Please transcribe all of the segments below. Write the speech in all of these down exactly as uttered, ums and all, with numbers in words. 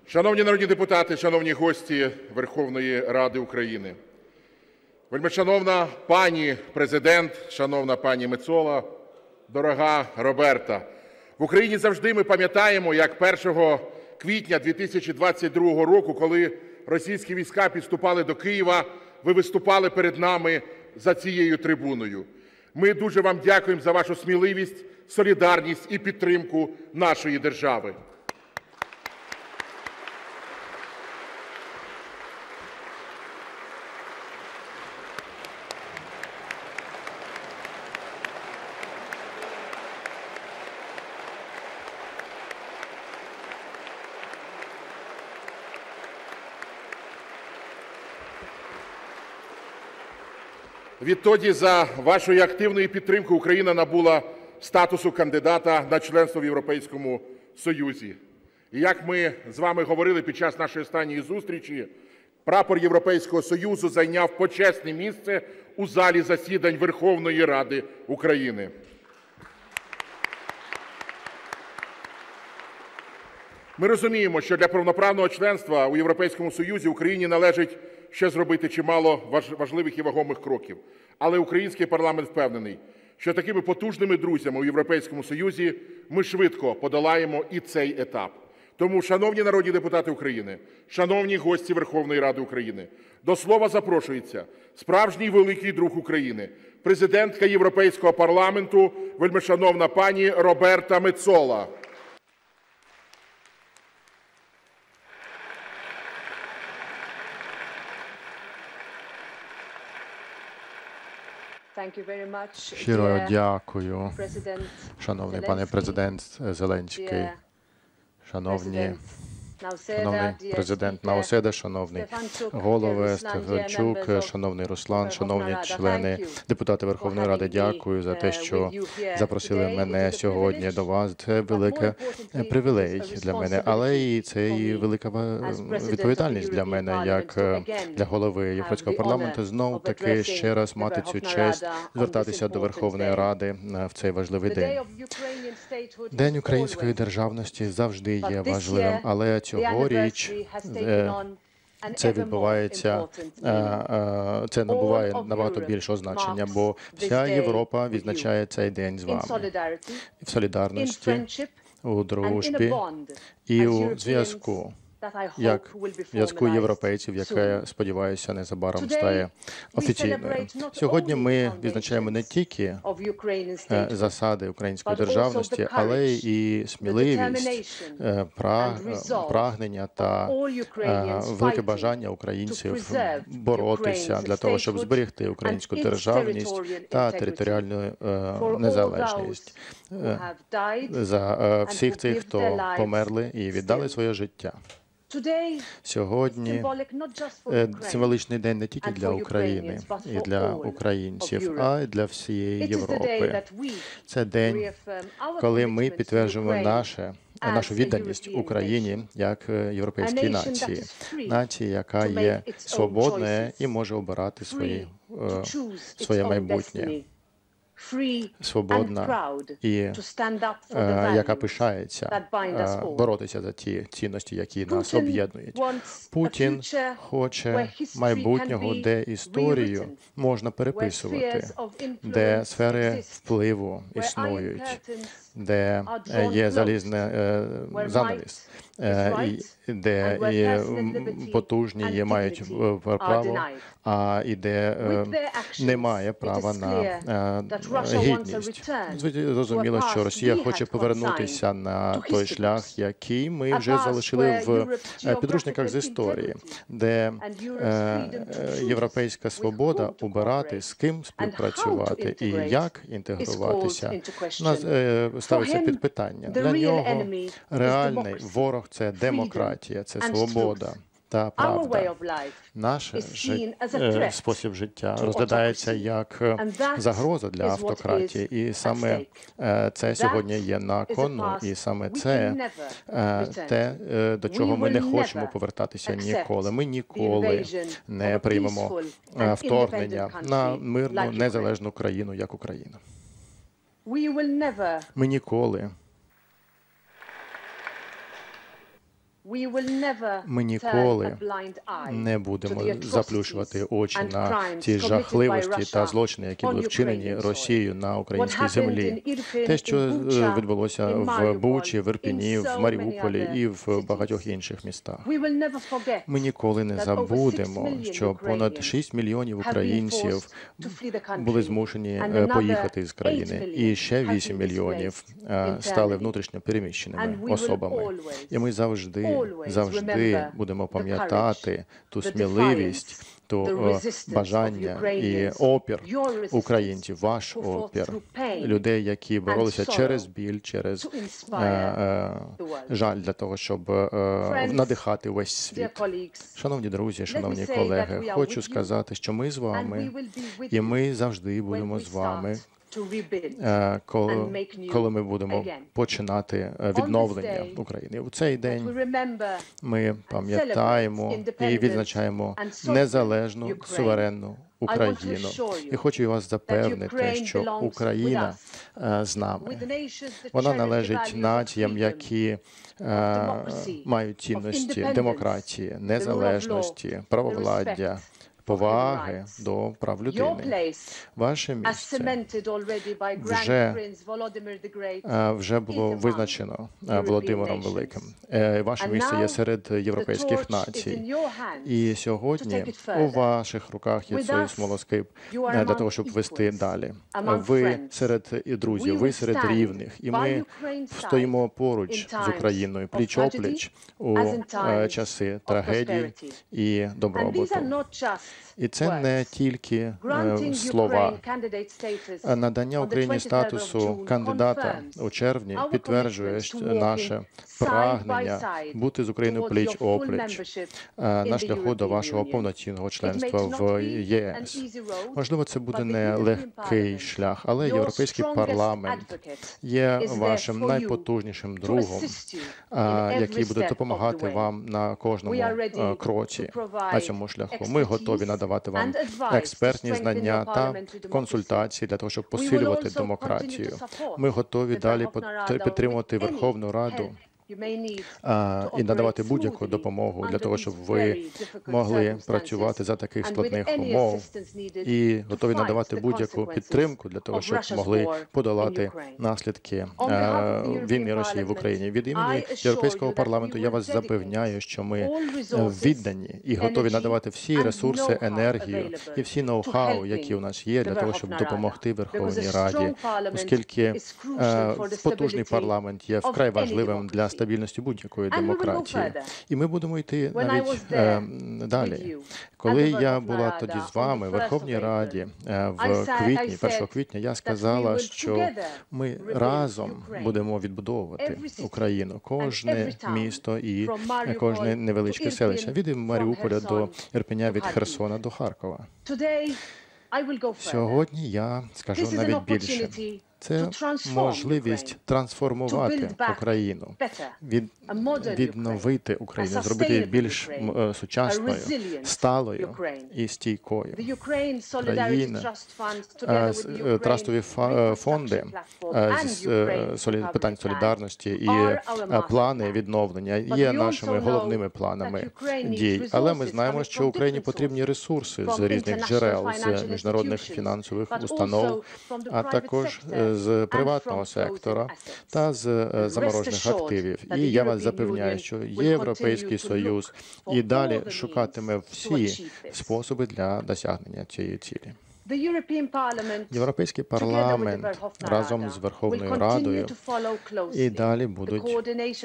Шановні народні депутати, шановні гості Верховної Ради України, вельмишановна пані Президент, шановна пані Мецола, дорога Роберта, в Україні завжди ми пам'ятаємо, як першого квітня дві тисячі двадцять другого року, коли російські війська підступали до Києва, ви виступали перед нами за цією трибуною. Ми дуже вам дякуємо за вашу сміливість, солідарність і підтримку нашої держави. Відтоді за вашої активної підтримки Україна набула статусу кандидата на членство в Європейському Союзі. І як ми з вами говорили під час нашої останньої зустрічі, прапор Європейського Союзу зайняв почесне місце у залі засідань Верховної Ради України. Ми розуміємо, що для повноправного членства у Європейському Союзі Україні належить ще зробити чимало важливих і вагомих кроків. Але український парламент впевнений, що такими потужними друзями у Європейському Союзі ми швидко подолаємо і цей етап. Тому, шановні народні депутати України, шановні гості Верховної Ради України, до слова запрошується справжній великий друг України, президентка Європейського парламенту, вельмишановна пані Роберта Мецола. Щиро дякую, шановний пане президент Зеленський, шановні, шановний президент Науседа, шановний голови Стефанчук, шановний Руслан, шановні члени, депутати Верховної Ради, дякую за те, що запросили мене сьогодні до вас. Це велика привілей для мене, але і це і велика відповідальність для мене, як для голови Європейського парламенту, знову таки ще раз мати цю честь звертатися до Верховної Ради в цей важливий день. День української державності завжди є важливим, але цьогоріч це відбувається, це набуває набагато більшого значення, бо вся Європа відзначає цей день з вами. В солідарності, у дружбі і у зв'язку. Як зв'язку європейців, яке, сподіваюся, незабаром стає офіційною. Сьогодні ми відзначаємо не тільки засади української державності, але і сміливість, прагнення та велике бажання українців боротися для того, щоб зберегти українську державність та територіальну незалежність. За всіх цих, хто померли і віддали своє життя. Сьогодні символічний день не тільки для України і для українців, а й для всієї Європи. Це день, коли ми підтверджуємо наше, нашу відданість Україні як європейській нації. Нації, яка є свободною і може обирати свої, своє майбутнє. Свободна і яка пишається боротися за ті цінності, які нас об'єднують. Путін хоче майбутнього, де історію можна переписувати, де сфери впливу існують, де є залізний занавіс, де потужні є, мають право, а і де немає права на гідність. Зрозуміло, що Росія хоче повернутися на той шлях, який ми вже залишили в підручниках з історії, де європейська свобода обирати, з ким співпрацювати і як інтегруватися, ставиться під питання. Для нього реальний ворог – це демократія, це свобода та правда. Наш жит... спосіб життя розглядається як загроза для автократії, і саме це сьогодні є на кону, і саме це те, до чого ми не хочемо повертатися ніколи. Ми ніколи не приймемо вторгнення на мирну, незалежну країну, як Україна. Ми ніколи Ми ніколи не будемо заплющувати очі на ці жахливості та злочини, які були вчинені Росією на українській землі. Те, що відбулося в Бучі, в Ірпіні, в Маріуполі і в багатьох інших містах. Ми ніколи не забудемо, що понад шість мільйонів українців були змушені поїхати з країни, і ще вісім мільйонів стали внутрішньо переміщеними особами. І ми завжди, завжди будемо пам'ятати ту сміливість, то бажання і опір українців, ваш опір, людей, які боролися через біль, через е, е, жаль для того, щоб е, надихати весь світ. Шановні друзі, шановні колеги, хочу сказати, що ми з вами, і ми завжди будемо з вами, коли, коли ми будемо починати відновлення України. У цей день ми пам'ятаємо і відзначаємо незалежну, суверенну Україну. І хочу вас запевнити, що Україна з нами. Вона належить націям, які мають цінності демократії, незалежності, правовладдя, поваги до прав людини. Ваше місце вже, вже було визначено Володимиром Великим. Ваше місце є серед європейських націй. І сьогодні у ваших руках є цей смолоскип для того, щоб вести далі. Ви серед друзів, ви серед рівних. І ми стоїмо поруч з Україною, пліч-опліч у часи трагедії і добробуту. І це не тільки слова. Надання Україні статусу кандидата у червні підтверджує наше прагнення бути з Україною пліч-опліч на шляху до вашого повноцінного членства в ЄС. Можливо, це буде не легкий шлях, але Європейський парламент є вашим найпотужнішим другом, який буде допомагати вам на кожному кроці на цьому шляху. Ми готові надавати вам експертні знання та консультації для того, щоб посилювати демократію. Ми готові далі підтримувати Верховну Раду і надавати будь-яку допомогу для того, щоб ви могли працювати за таких складних умов, і готові надавати будь-яку підтримку для того, щоб могли подолати наслідки війни Росії в Україні. Від імені Європейського парламенту я вас запевняю, що ми віддані і готові надавати всі ресурси, енергію і всі ноу-хау, які у нас є, для того, щоб допомогти Верховній Раді, оскільки потужний парламент є вкрай важливим для стабільності будь-якої демократії. І ми будемо йти навіть е, далі. Коли я була тоді з вами в Верховній Раді е, в квітні, першого квітня, я сказала, що ми разом будемо відбудовувати Україну, кожне місто і кожне невеличке селище, від Маріуполя до Ірпеня, від Херсона до Харкова. Сьогодні я скажу навіть більше. Це можливість трансформувати Україну, від, відновити Україну, зробити її більш сучасною, сталою і стійкою. Країна, трастові фонди з питань солідарності і плани відновлення є нашими головними планами дій. Але ми знаємо, що Україні потрібні ресурси з різних джерел, з міжнародних фінансових установ, а також з приватного сектора та з заморожених активів. І я вас запевняю, що Європейський Союз і далі шукатиме всі способи для досягнення цієї цілі. Європейський парламент разом з Верховною Радою і далі будуть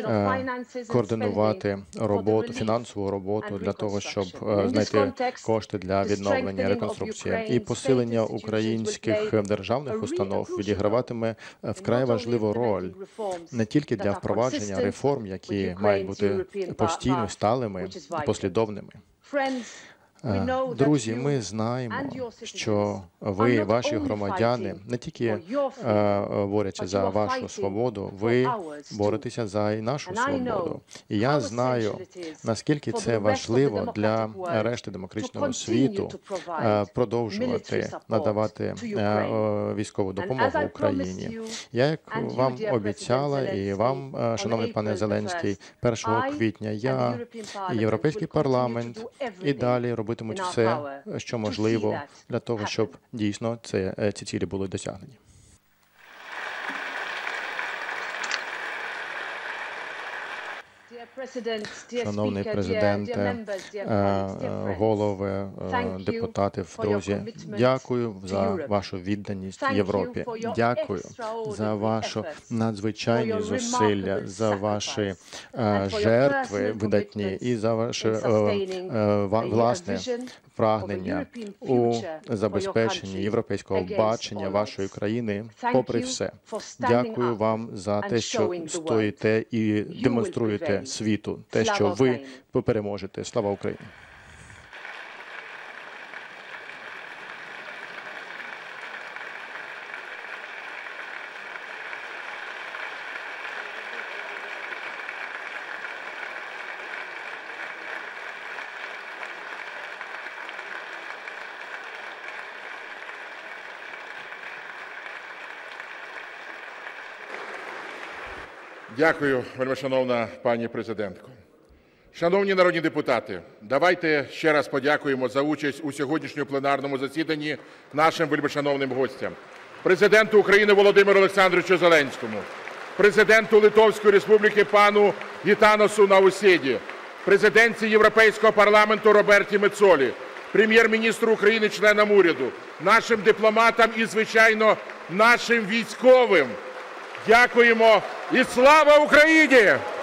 координувати роботу, фінансову роботу для того, щоб знайти кошти для відновлення і реконструкції. І посилення українських державних установ відіграватиме вкрай важливу роль не тільки для впровадження реформ, які мають бути постійно сталими і послідовними. Друзі, ми знаємо, що ви, ваші громадяни, не тільки борються за вашу свободу, ви боретеся за і нашу свободу. І я знаю, наскільки це важливо для решти демократичного світу продовжувати надавати військову допомогу Україні. Я, як вам обіцяла, і вам, шановний пане Зеленський, першого квітня я і Європейський парламент і далі робитимуть все, що можливо, для того, щоб дійсно це, ці цілі були досягнені. Шановний президенте, голови, депутати, друзі, дякую за вашу відданість Європі. Дякую за ваші надзвичайні зусилля, за ваші жертви видатні і за ваше власне прагнення у забезпеченні європейського бачення вашої країни попри все. Дякую вам за те, що стоїте і демонструєте світу, те, що ви переможете. Слава Україні! Дякую, вельмишановна пані президентко. Шановні народні депутати, давайте ще раз подякуємо за участь у сьогоднішньому пленарному засіданні нашим вельмишановним гостям. Президенту України Володимиру Олександровичу Зеленському, президенту Литовської Республіки пану Гітанасу Наусєді, президентці Європейського парламенту Роберті Мецолі, прем'єр-міністру України, членам уряду, нашим дипломатам і, звичайно, нашим військовим. Дякуємо і слава Україні!